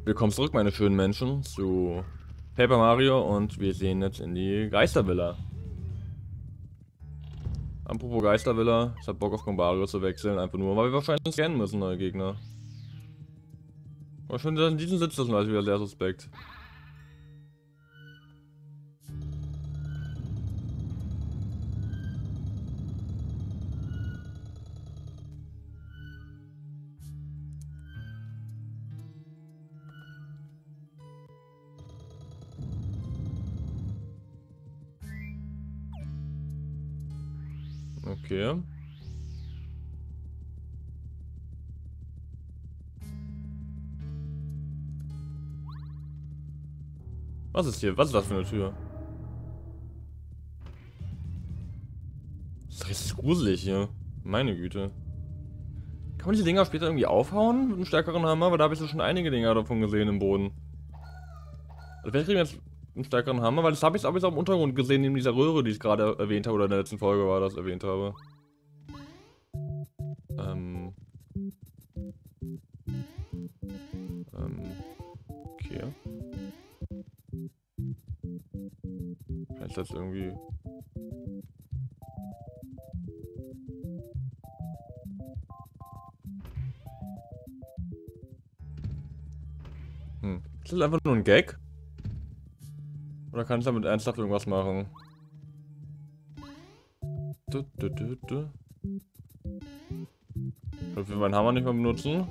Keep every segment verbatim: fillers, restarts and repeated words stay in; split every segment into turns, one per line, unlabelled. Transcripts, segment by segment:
Willkommen zurück, meine schönen Menschen, zu Paper Mario und wir sehen jetzt in die Geistervilla. Apropos Geistervilla, ich hab Bock auf Gombario zu wechseln, einfach nur, weil wir wahrscheinlich scannen müssen, neue Gegner. Aber schon in diesem Sitz, das ist wieder sehr suspekt. Okay. Was ist hier? Was ist das für eine Tür? Das ist richtig gruselig hier. Meine Güte. Kann man diese Dinger später irgendwie aufhauen mit einem stärkeren Hammer? Weil da habe ich so schon einige Dinger davon gesehen im Boden. Also vielleicht kriegen wir jetzt einen stärkeren Hammer, weil das habe ich auch im Untergrund gesehen, in dieser Röhre, die ich gerade erwähnt habe, oder in der letzten Folge war das erwähnt habe. Ähm. Ähm. Okay. Vielleicht ist das irgendwie. Hm. Ist das einfach nur ein Gag? Oder kann ich damit ernsthaft irgendwas machen? Du, du, du, du. Ich will meinen Hammer nicht mehr benutzen.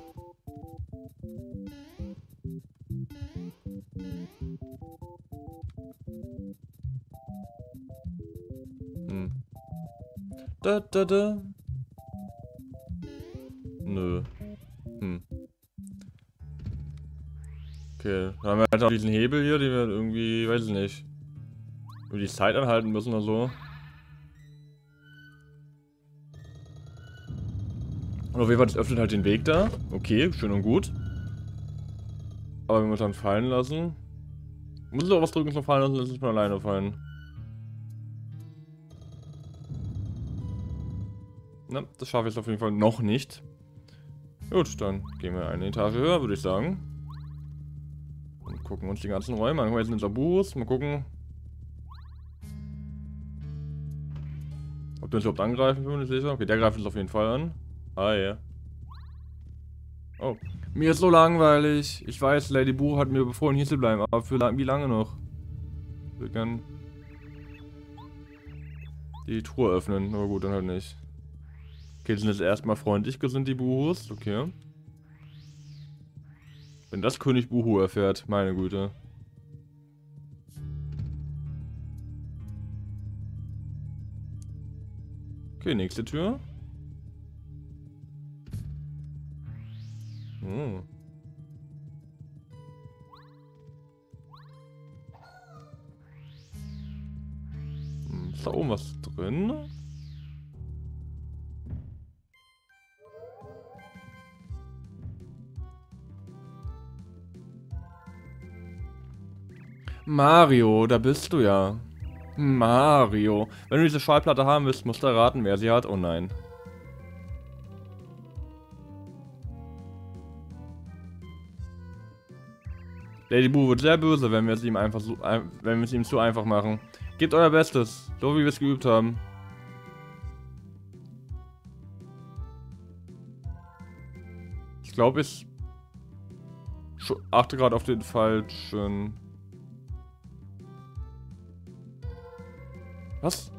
Hm. Da, da, da. Nö. Hm. Okay, dann haben wir halt auch diesen Hebel hier, den wir irgendwie, weiß ich nicht, über die Zeit anhalten müssen oder so. Und auf jeden Fall, das öffnet halt den Weg da. Okay, schön und gut. Aber wenn wir es dann fallen lassen... Muss ich auch was drücken zum Fallen lassen, lass es mal alleine fallen. Na, das schaffe ich auf jeden Fall noch nicht. Gut, dann gehen wir eine Etage höher, würde ich sagen. Und gucken uns die ganzen Räume an. Jetzt sind unser Buch. Mal gucken. Ob der uns überhaupt angreifen, bin ich nicht sicher. Okay, der greift uns auf jeden Fall an. Ah, ja. Oh. Mir ist so langweilig. Ich weiß, Lady Boo hat mir befohlen, hier zu bleiben. Aber für lang, wie lange noch? Ich will gern die Truhe öffnen. Aber gut, dann halt nicht. Okay, die sind jetzt erstmal freundlich gesinnt, die Buhus. Okay. Wenn das König Buhu erfährt, meine Güte. Okay, nächste Tür. Hm. Hm, ist da oben was drin? Mario, da bist du ja. Mario. Wenn du diese Schallplatte haben willst, musst du erraten, wer sie hat. Oh nein. Lady Boo wird sehr böse, wenn wir es ihm einfach so, wenn wir es ihm zu einfach machen. Gebt euer Bestes, so wie wir es geübt haben. Ich glaube, ich achte gerade auf den falschen. Was?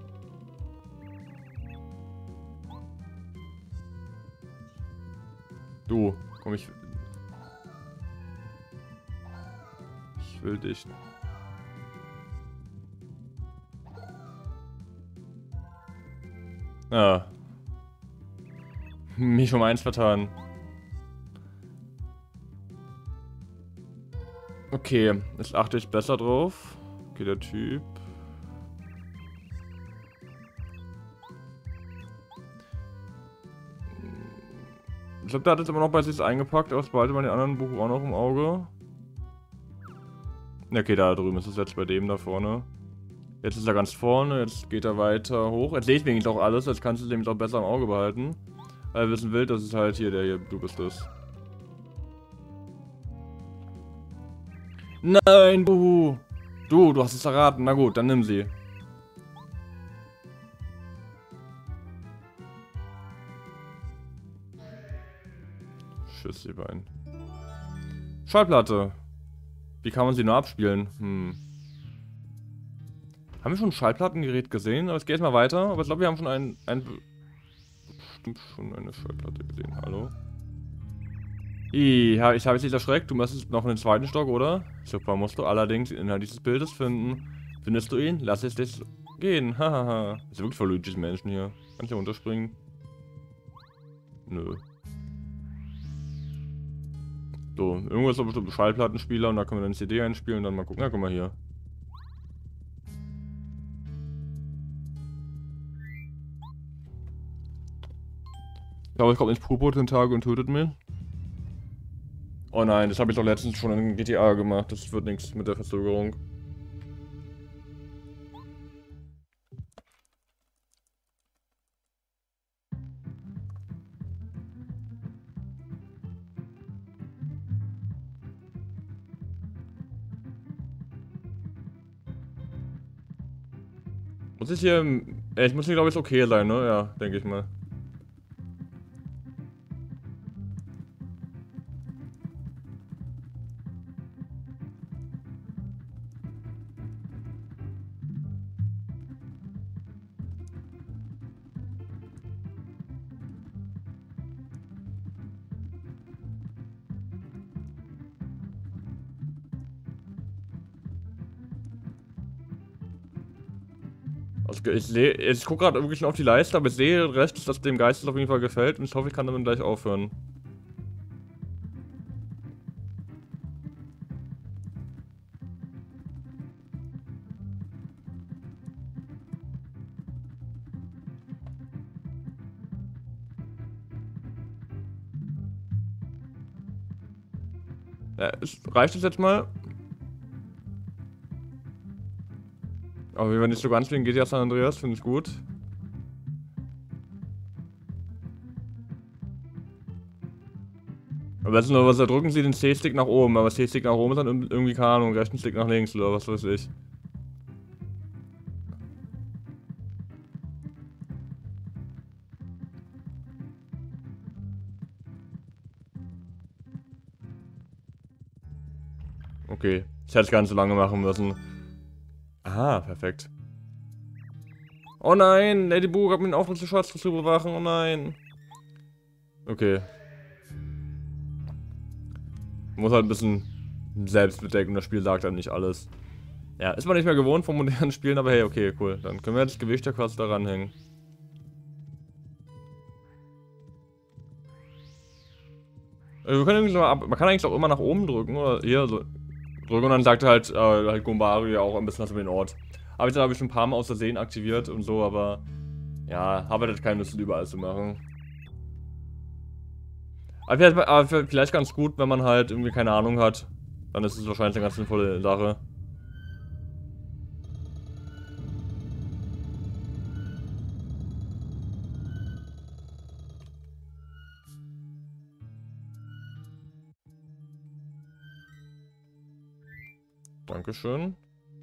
Du, komm ich. Ich will dich. Ah. Mich um eins vertan. Okay, jetzt achte ich besser drauf. Okay, der Typ. Ich glaube, der hat jetzt immer noch bei sich eingepackt, aber es behalte mal den anderen Buch auch noch im Auge. Okay, da drüben ist es jetzt bei dem da vorne. Jetzt ist er ganz vorne, jetzt geht er weiter hoch. Jetzt sehe ich wenigstens auch alles, jetzt kannst du es nämlich auch besser im Auge behalten. Weil er wissen will, dass es halt hier der hier, du bist es. Nein, buhu. Du, du hast es erraten. Na gut, dann nimm sie. Tschüss, ihr beiden. Schallplatte. Wie kann man sie nur abspielen? Hm. Haben wir schon ein Schallplattengerät gesehen? Aber es geht jetzt mal weiter. Aber ich glaube, wir haben schon ein, ein... Bestimmt schon eine Schallplatte gesehen. Hallo? I, ich habe jetzt nicht erschreckt. Du müsstest noch in den zweiten Stock, oder? Super, musst du allerdings den Inhalt dieses Bildes finden. Findest du ihn? Lass es dich gehen. Hahaha. Ist wirklich voll Luigi's Menschen hier. Kann ich hier runterspringen? Nö. So, irgendwo ist doch bestimmt ein Schallplattenspieler und da können wir dann C D einspielen und dann mal gucken. Ja, guck mal hier. Ich glaube, es kommt ins Purpur-Tentakel und tötet mich. Oh nein, das habe ich doch letztens schon in G T A gemacht. Das wird nichts mit der Verzögerung. Muss ich hier... Äh, ich muss hier, glaube ich, okay sein, ne? Ja, denke ich mal. Also ich sehe, ich gucke gerade wirklich auf die Leiste, aber ich sehe rechts, dass dem Geist es auf jeden Fall gefällt und ich hoffe, ich kann damit gleich aufhören. Ja, es, reicht es jetzt mal? Aber wenn nicht so ganz wegen G T A San Andreas, finde ich gut. Aber jetzt nur was, da drücken Sie den C-Stick nach oben, aber C-Stick nach oben ist dann irgendwie, keine Ahnung, rechten Stick nach links oder was weiß ich. Okay, ich hätte es gar nicht so lange machen müssen. Aha, perfekt. Oh nein, Ladybug hat mir den Auftrag zur Schatztruhe zu bewachen, oh nein. Okay. Muss halt ein bisschen selbst bedenken, das Spiel sagt dann nicht alles. Ja, ist man nicht mehr gewohnt von modernen Spielen, aber hey, okay, cool. Dann können wir jetzt das Gewicht ja kurz da ranhängen. Wir können irgendwie so ab, man kann eigentlich auch immer nach oben drücken, oder hier so drücken und dann sagt halt, äh, halt Goombario ja auch ein bisschen was über den Ort. Aber jetzt habe ich schon ein paar Mal aus Versehen aktiviert und so, aber ja, habe halt keine Lust überall zu machen. Aber vielleicht, aber vielleicht ganz gut, wenn man halt irgendwie keine Ahnung hat, dann ist es wahrscheinlich eine ganz sinnvolle Sache. Dankeschön.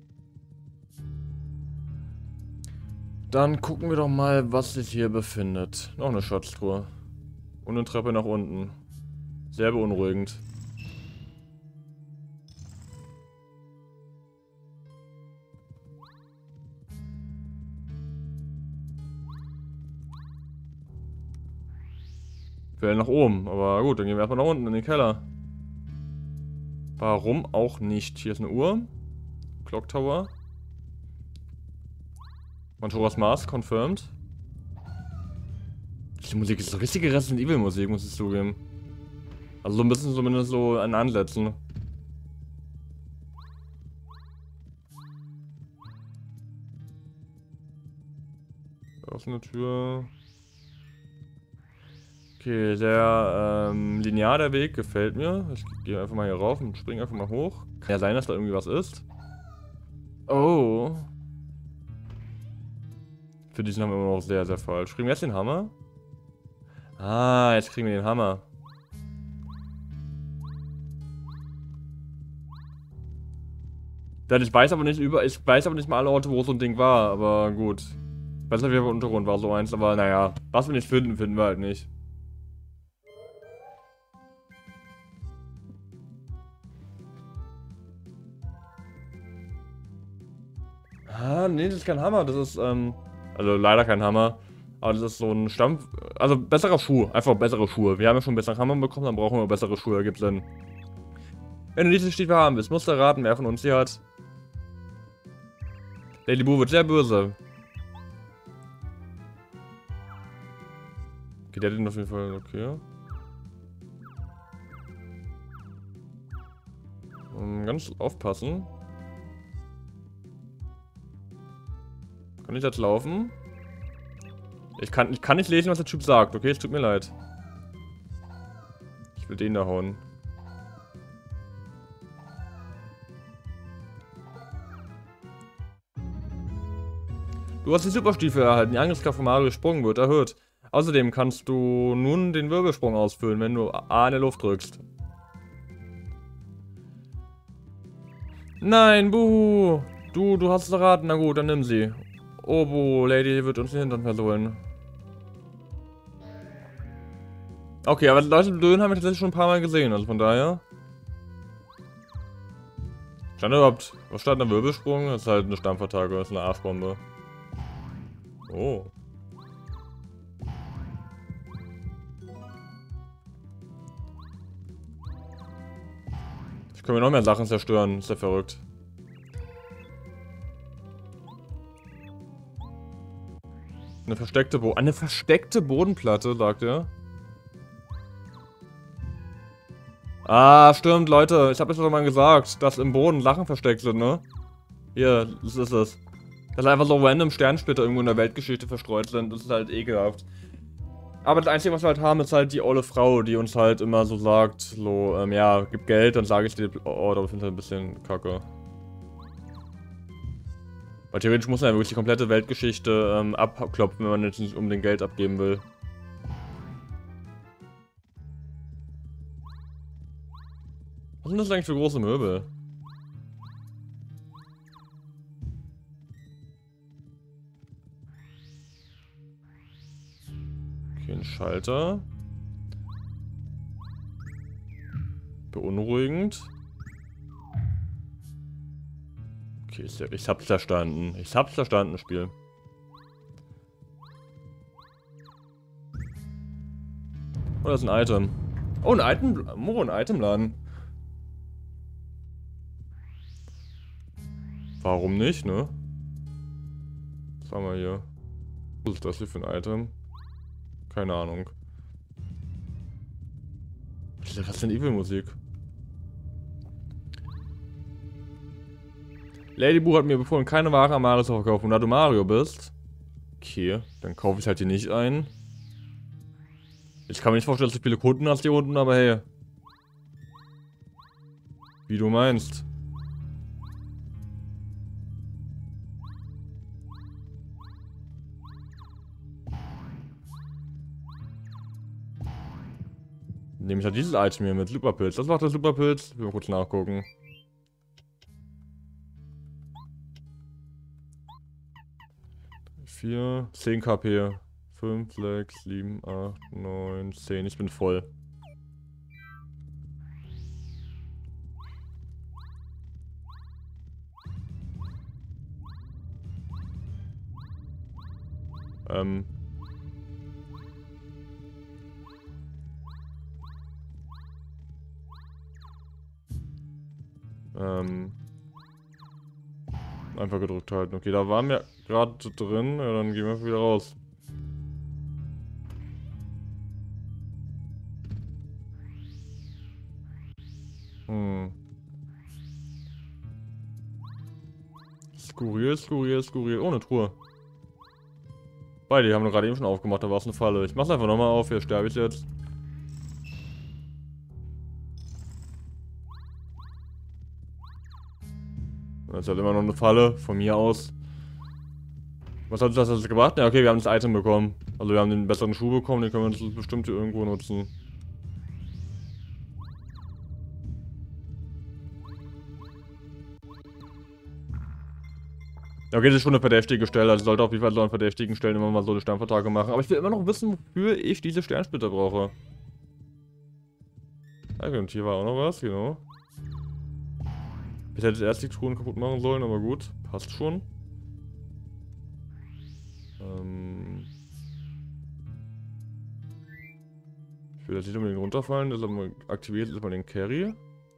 Dann gucken wir doch mal, was sich hier befindet. Noch eine Schatztruhe. Und eine Treppe nach unten. Sehr beunruhigend. Wir werden nach oben, aber gut, dann gehen wir erstmal nach unten in den Keller. Warum auch nicht? Hier ist eine Uhr. Clock Tower. Majora's Mask, confirmed. Die Musik ist so richtige Resident Evil Musik, muss ich zugeben. Also so ein bisschen zumindest so an Ansätzen. Da ist eine Tür. Okay, sehr ähm, linear der Weg, gefällt mir. Ich gehe einfach mal hier rauf und springe einfach mal hoch. Kann ja sein, dass da irgendwie was ist. Oh. Für diesen haben wir immer noch sehr, sehr falsch. Kriegen wir jetzt den Hammer? Ah, jetzt kriegen wir den Hammer. Ich weiß aber nicht über, ich weiß aber nicht mal alle Orte, wo so ein Ding war, aber gut. Besser wie im Untergrund war so eins, aber naja, was wir nicht finden, finden wir halt nicht. Ah, nee, das ist kein Hammer, das ist, ähm, also leider kein Hammer. Aber das ist so ein Stampf, also besserer Schuh, einfach bessere Schuhe. Wir haben ja schon bessere Hammer bekommen, dann brauchen wir bessere Schuhe, ergibt Sinn. Wenn du diese Stiefel haben willst, musst du erraten, wer von uns sie hat. Lady Boo wird sehr böse. Okay, der hat den auf jeden Fall, okay. Um, ganz aufpassen. Kann ich jetzt laufen? Ich kann, ich kann nicht lesen, was der Typ sagt, okay? Es tut mir leid. Ich will den da hauen. Du hast die Superstiefel erhalten. Die Angriffskraft von Mario Sprung wird erhöht. Außerdem kannst du nun den Wirbelsprung ausfüllen, wenn du A in der Luft drückst. Nein, buhu. Du, du hast es erraten. Na gut, dann nimm sie. Oh, buh, Lady wird uns den Hintern versohlen. Okay, aber Leute mit Dönen haben wir tatsächlich schon ein paar Mal gesehen, also von daher. Stand da überhaupt, was stand da, Wirbelsprung? Das ist halt eine Stampfattacke, das ist eine Arschbombe. Oh. Ich kann mir noch mehr Sachen zerstören, ist ja verrückt. Eine versteckte Bo eine versteckte Bodenplatte, sagt er. Ah, stimmt, Leute. Ich habe es doch mal gesagt, dass im Boden Sachen versteckt sind, ne? Hier, das ist es. Dass einfach so random Sternsplitter irgendwo in der Weltgeschichte verstreut sind. Das ist halt ekelhaft. Aber das Einzige, was wir halt haben, ist halt die olle Frau, die uns halt immer so sagt, so, ähm, ja, gib Geld, dann sage ich dir, oh, da finde ich ein bisschen kacke. Weil theoretisch muss man ja wirklich die komplette Weltgeschichte ähm, abklopfen, wenn man jetzt nicht unbedingt Geld abgeben will. Was sind das eigentlich für große Möbel? Okay, ein Schalter. Beunruhigend. Okay, ich, ich hab's verstanden. Ich hab's verstanden, Spiel. Oh, das ist ein Item. Oh, ein Item. Oh, ein Itemladen. Warum nicht, ne? Was haben wir hier? Was ist das hier für ein Item? Keine Ahnung. Was ist denn Evil-Musik? Lady Boo hat mir befohlen, keine Ware am Mario zu verkaufen. Und da du Mario bist... Okay, dann kaufe ich halt hier nicht ein. Ich kann mir nicht vorstellen, dass du viele Kunden hast hier unten, aber hey. Wie du meinst. Nehme ich halt dieses Item hier mit. Superpilz. Das macht der Superpilz. Wir mal kurz nachgucken. vier, zehn K P. fünf, sechs, sieben, acht, neun, zehn. Ich bin voll. Ähm. Ähm. Einfach gedrückt halten. Okay, da waren wir gerade drin. Ja, dann gehen wir wieder raus. Hm. Skurril, skurril, skurril. Oh, eine Truhe. Beide, die haben wir gerade eben schon aufgemacht. Da war es eine Falle. Ich mach's einfach nochmal auf. Hier sterbe ich jetzt. Das ist halt immer noch eine Falle, von mir aus. Was hat das jetzt gebracht? Ja, okay, wir haben das Item bekommen. Also wir haben den besseren Schuh bekommen, den können wir uns bestimmt hier irgendwo nutzen. Okay, das ist schon eine verdächtige Stelle, also sollte auf jeden Fall so an verdächtigen Stellen immer mal so eine Sternvertage machen. Aber ich will immer noch wissen, wofür ich diese Sternsplitter brauche. Okay, und hier war auch noch was, genau. Ich hätte erst die Truhen kaputt machen sollen, aber gut, passt schon. Ähm ich will jetzt nicht unbedingt runterfallen, deshalb aktiviert jetzt mal den Carry.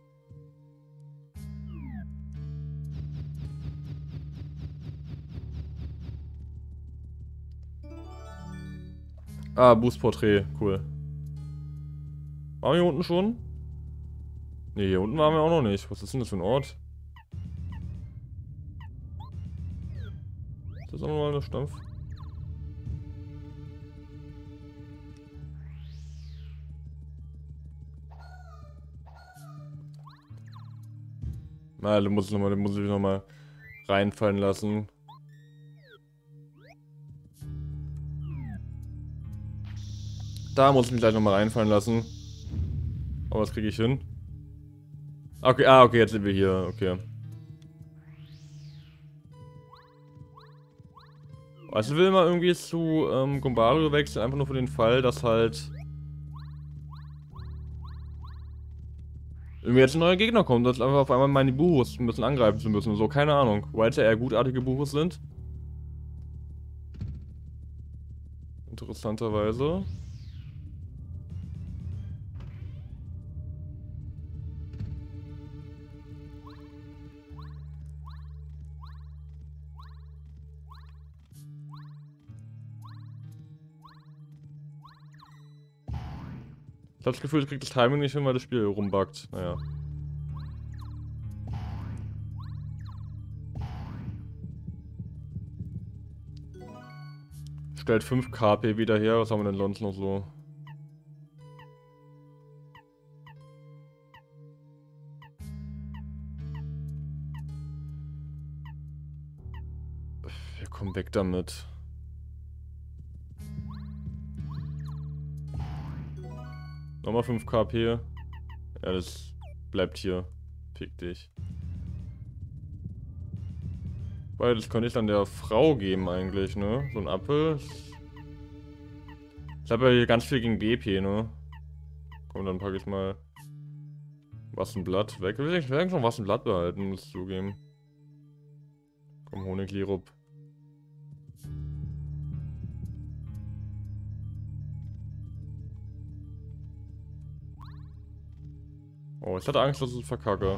Ah, Boost-Porträt, cool. Waren wir hier unten schon? Ne, hier unten waren wir auch noch nicht. Was ist denn das für ein Ort? Ist das auch nochmal eine Stampf? Na, den muss ich nochmal, den muss ich nochmal reinfallen lassen. Da muss ich mich gleich nochmal reinfallen lassen. Aber was kriege ich hin? Okay, ah, okay, jetzt sind wir hier, okay. Also will mal irgendwie zu ähm, Gombario wechseln, einfach nur für den Fall, dass halt irgendwie jetzt ein neuer Gegner kommt, dass einfach auf einmal meine Buhos ein bisschen angreifen zu müssen, so, keine Ahnung. Weil es ja eher gutartige Buhos sind. Interessanterweise. Ich hab das Gefühl, ich krieg das Timing nicht hin, weil das Spiel rumbuggt. Naja. Stellt fünf K P wieder her, was haben wir denn sonst noch so? Wir kommen weg damit. Nochmal fünf K P. Ja, das bleibt hier. Fick dich. Weil das könnte ich dann der Frau geben eigentlich, ne? So ein Apfel. Ich habe ja hier ganz viel gegen B P, ne? Komm, dann packe ich mal was ein Blatt weg. Ich will eigentlich noch was ein Blatt behalten, muss ich zugeben. Komm, Honiglirup. Oh, ich hatte Angst, dass ich es verkacke.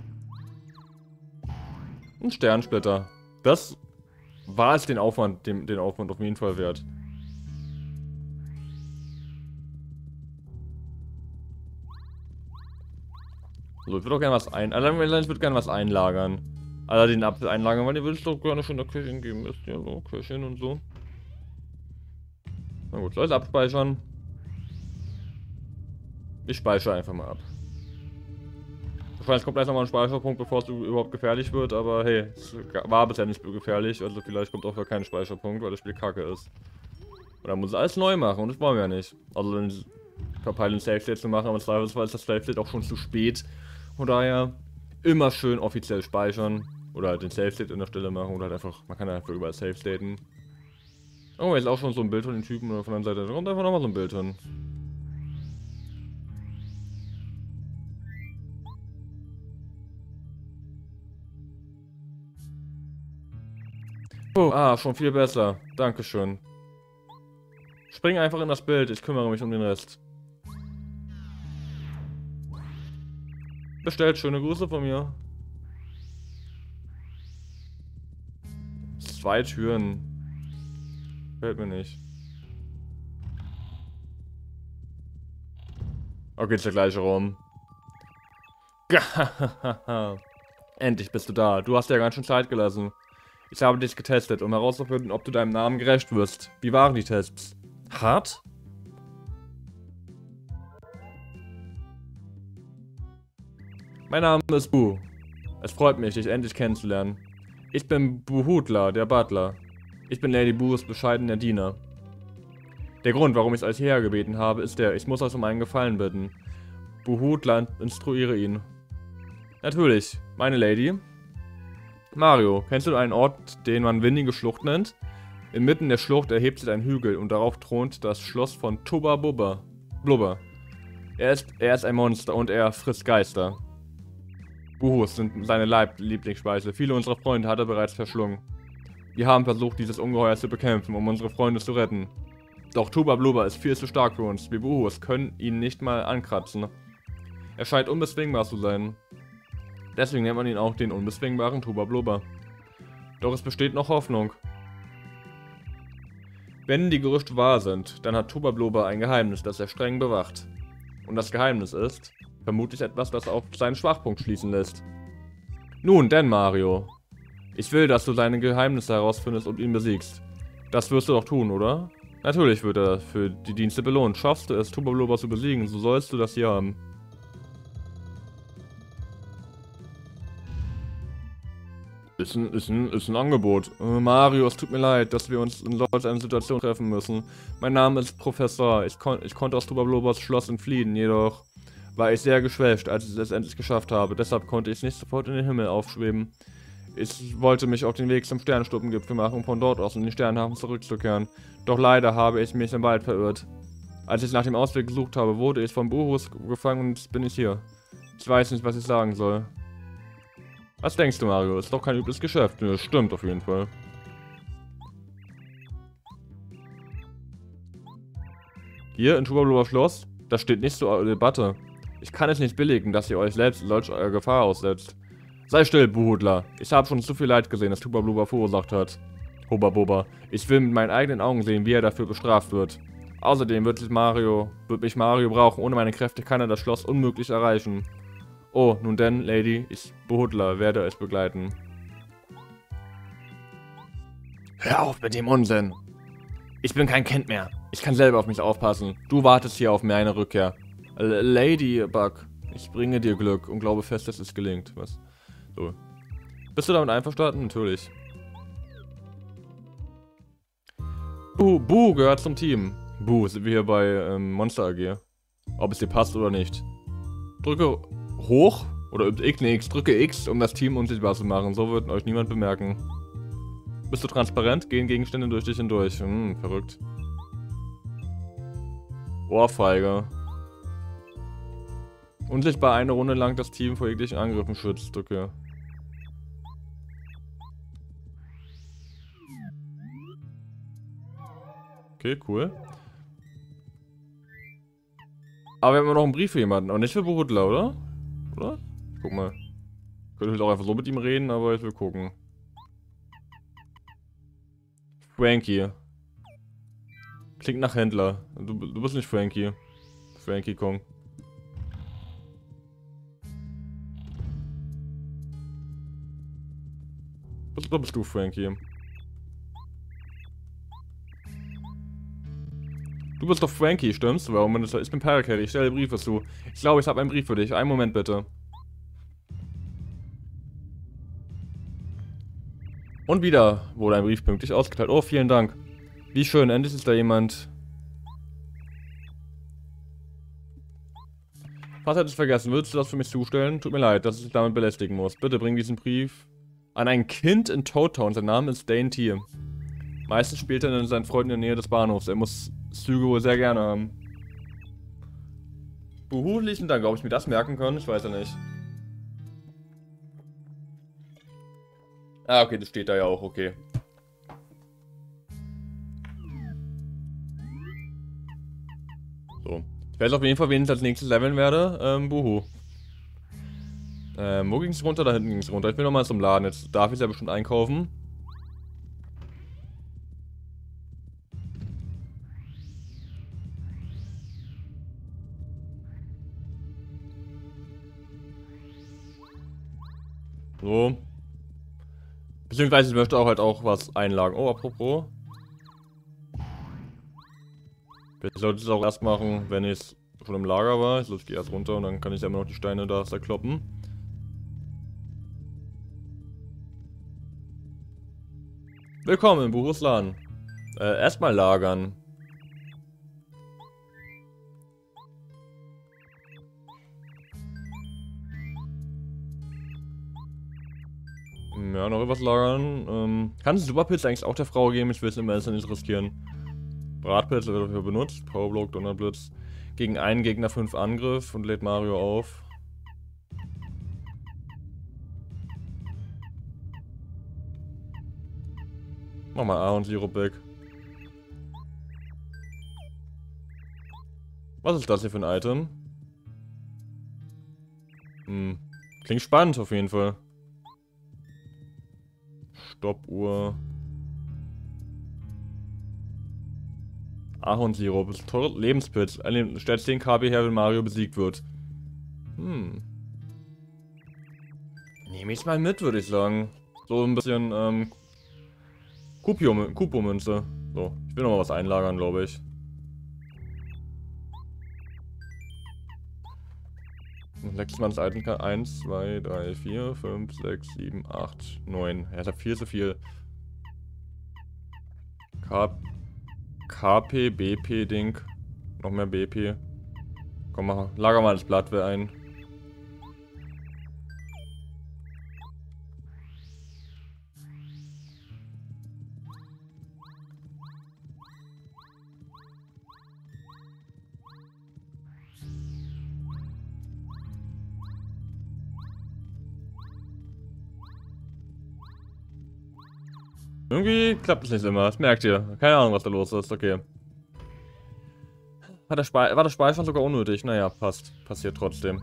Ein Sternsplitter. Das war es den Aufwand, den, den Aufwand auf jeden Fall wert. So, ich würde auch gerne was ein... Also, ich würde gerne was einlagern. Also den Apfel einlagern, weil ihr würdet es doch gerne schon in der Köchin geben. Ist ja so, Köchin und so. Na gut, soll ich abspeichern? Ich speichere einfach mal ab. Wahrscheinlich kommt gleich nochmal ein Speicherpunkt, bevor es überhaupt gefährlich wird, aber hey, es war bisher nicht gefährlich, also vielleicht kommt auch kein Speicherpunkt, weil das Spiel kacke ist. Und dann muss es alles neu machen und das wollen wir ja nicht. Also dann verpeilen, ein Save-State zu machen, aber im Zweifelsfall ist das Save-State auch schon zu spät. Von daher immer schön offiziell speichern oder halt den Save-State in der Stelle machen oder halt einfach, man kann einfach überall Save-Staten. Oh, jetzt auch schon so ein Bild von den Typen oder von der Seite, da kommt einfach nochmal so ein Bild hin. Oh, ah, schon viel besser. Dankeschön. Spring einfach in das Bild, ich kümmere mich um den Rest. Bestellt, schöne Grüße von mir. Zwei Türen. Fällt mir nicht. Okay, ist der gleiche Raum. Endlich bist du da. Du hast ja ganz schön Zeit gelassen. Ich habe dich getestet, um herauszufinden, ob du deinem Namen gerecht wirst. Wie waren die Tests? Hart? Mein Name ist Bu. Es freut mich, dich endlich kennenzulernen. Ich bin Buhutla, der Butler. Ich bin Lady Bu's bescheidener Diener. Der Grund, warum ich es als hierher gebeten habe, ist der, ich muss euch um einen Gefallen bitten. Buhutla, instruiere ihn. Natürlich, meine Lady. Mario, kennst du einen Ort, den man windige Schlucht nennt? Inmitten der Schlucht erhebt sich ein Hügel und darauf thront das Schloss von Tubba Bubba. Blubber. Er ist, er ist ein Monster und er frisst Geister. Buhus sind seine Leib Lieblingsspeise. Viele unserer Freunde hat er bereits verschlungen. Wir haben versucht, dieses Ungeheuer zu bekämpfen, um unsere Freunde zu retten. Doch Tubba Blubber ist viel zu stark für uns. Wir Buhus können ihn nicht mal ankratzen. Er scheint unbezwingbar zu sein. Deswegen nennt man ihn auch den unbezwingbaren Tubba Blubber. Doch es besteht noch Hoffnung. Wenn die Gerüchte wahr sind, dann hat Tubba Blubber ein Geheimnis, das er streng bewacht. Und das Geheimnis ist vermutlich etwas, das auf seinen Schwachpunkt schließen lässt. Nun denn, Mario. Ich will, dass du seine Geheimnisse herausfindest und ihn besiegst. Das wirst du doch tun, oder? Natürlich wird er für die Dienste belohnt. Schaffst du es, Tubba Blubber zu besiegen, so sollst du das hier haben. Ist ein, ist ein, ist ein Angebot. Äh, Mario, es tut mir leid, dass wir uns in solch einer Situation treffen müssen. Mein Name ist Professor. Ich, kon ich konnte aus Tubba Blubbers Schloss entfliehen, jedoch war ich sehr geschwächt, als ich es endlich geschafft habe. Deshalb konnte ich nicht sofort in den Himmel aufschweben. Ich wollte mich auf den Weg zum Sternschnuppengipfel machen, um von dort aus in den Sternhafen zurückzukehren. Doch leider habe ich mich im Wald verirrt. Als ich nach dem Ausweg gesucht habe, wurde ich von Buhus gefangen und jetzt bin ich hier. Ich weiß nicht, was ich sagen soll. Was denkst du, Mario? Ist doch kein übles Geschäft. Das stimmt auf jeden Fall. Hier in Tubba Blubbers Schloss, das steht nicht zur Debatte. Ich kann es nicht billigen, dass ihr euch selbst solch eurer Gefahr aussetzt. Sei still, Buhudler. Ich habe schon zu viel Leid gesehen, das Tubba Blubber verursacht hat. Hubba Bubba. Ich will mit meinen eigenen Augen sehen, wie er dafür bestraft wird. Außerdem wird sich Mario, wird mich Mario brauchen. Ohne meine Kräfte kann er das Schloss unmöglich erreichen. Oh, nun denn, Lady, ich, Buhudler, werde euch begleiten. Hör auf mit dem Unsinn. Ich bin kein Kind mehr. Ich kann selber auf mich aufpassen. Du wartest hier auf meine Rückkehr. L Ladybug, ich bringe dir Glück und glaube fest, dass es gelingt. Was? So. Bist du damit einverstanden? Natürlich. Buh, Buh gehört zum Team. Buh, sind wir hier bei ähm, Monster A G. Ob es dir passt oder nicht. Drücke hoch oder X, nee, X, drücke X, um das Team unsichtbar zu machen. So wird euch niemand bemerken. Bist du transparent? Gehen Gegenstände durch dich hindurch. Hm, verrückt. Ohrfeige. Unsichtbar eine Runde lang das Team vor jeglichen Angriffen schützt. Drücke. Okay, cool. Aber wir haben noch einen Brief für jemanden. Aber nicht für Buhudler, oder? Oder? Guck mal. Ich könnte auch einfach so mit ihm reden, aber ich will gucken. Frankie. Klingt nach Händler. Du, du bist nicht Frankie. Frankie Kong. Was bist du, Frankie? Du bist doch Frankie, stimmt's? Warum? Ich bin Parakeet, ich stelle Briefe zu. Ich glaube, ich habe einen Brief für dich. Einen Moment bitte. Und wieder wurde ein Brief pünktlich ausgeteilt. Oh, vielen Dank. Wie schön, endlich ist da jemand. Fast hätte ich vergessen. Würdest du das für mich zustellen? Tut mir leid, dass ich dich damit belästigen muss. Bitte bring diesen Brief an ein Kind in Toad Town. Sein Name ist Dane T. Meistens spielt er in seinen Freunden in der Nähe des Bahnhofs. Er muss Züge wohl sehr gerne haben. Behutlichen Dank, ob ich mir das merken kann? Ich weiß ja nicht. Ah, okay, das steht da ja auch, okay. So. Ich weiß auf jeden Fall, wen ich als nächstes leveln werde. Ähm, Buhu. Ähm, wo ging es runter? Da hinten ging es runter. Ich bin nochmal zum Laden. Jetzt darf ich es ja bestimmt einkaufen. So. Beziehungsweise ich möchte auch halt auch was einlagen. Oh, apropos. Ich sollte es auch erst machen, wenn ich schon im Lager war. Also ich gehe erst runter und dann kann ich ja immer noch die Steine da zerkloppen. Willkommen im Buhus Laden. Äh, erstmal lagern. Ja, noch etwas lagern. Ähm, kann es Superpilz eigentlich auch der Frau geben? Ich will es im Messer nicht riskieren. Bratpilz wird dafür benutzt. Powerblock, Donnerblitz. Gegen einen Gegner fünf Angriff und lädt Mario auf. Mach mal A und Sirup weg. Was ist das hier für ein Item? Hm. Klingt spannend auf jeden Fall. Stoppuhr. Ahornsirup. Das ist ein teurer Lebenspilz. Stellt zehn K P her, wenn Mario besiegt wird. Hm. Nehme ich mal mit, würde ich sagen. So ein bisschen, ähm... Kupo-Münze. So, ich will noch mal was einlagern, glaube ich. sechsundzwanzig Item kann eins, zwei, drei, vier, fünf, sechs, sieben, acht, neun. Er hat viel zu viel. K KP, B P-Ding. Noch mehr B P. Komm, mach, lager mal das Blattwehr ein. Irgendwie klappt es nicht immer, das merkt ihr. Keine Ahnung, was da los ist, okay. Hat der Spe war der Speicher sogar unnötig? Naja, passt. Passiert trotzdem.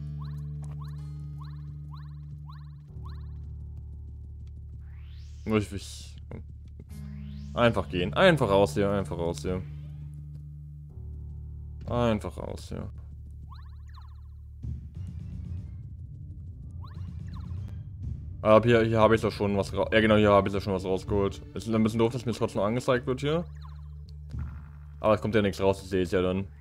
Ich, einfach gehen. Einfach raus hier, einfach raus hier. Einfach raus hier. Aber hier, hier habe ich doch schon was raus. Ja genau, hier habe ich ja schon was rausgeholt. Ist ein bisschen doof, dass mir trotzdem noch angezeigt wird hier. Aber es kommt ja nichts raus, das sehe ich ja dann.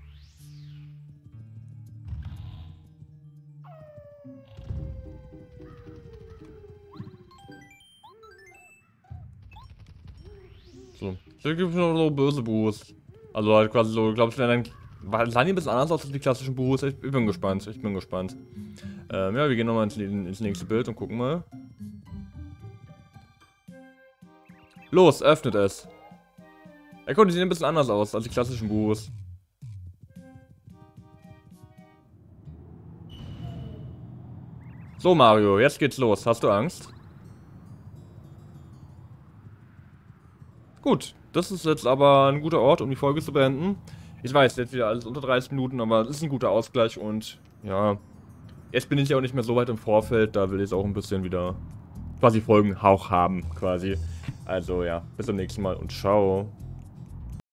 So, hier gibt es noch so böse Buhus. Also halt quasi so, glaubst du, dann sahen die ein bisschen anders aus als die klassischen Buhus? Ich, ich bin gespannt, ich bin gespannt. Ähm, ja, wir gehen nochmal ins, ins nächste Bild und gucken mal. Los, öffnet es. Ey, guck, die sehen ein bisschen anders aus als die klassischen Buhus. So, Mario, jetzt geht's los. Hast du Angst? Gut, das ist jetzt aber ein guter Ort, um die Folge zu beenden. Ich weiß, jetzt wieder alles unter dreißig Minuten, aber es ist ein guter Ausgleich und ja, jetzt bin ich ja auch nicht mehr so weit im Vorfeld, da will ich auch ein bisschen wieder quasi Folgenhauch haben, quasi. Also ja, bis zum nächsten Mal und ciao.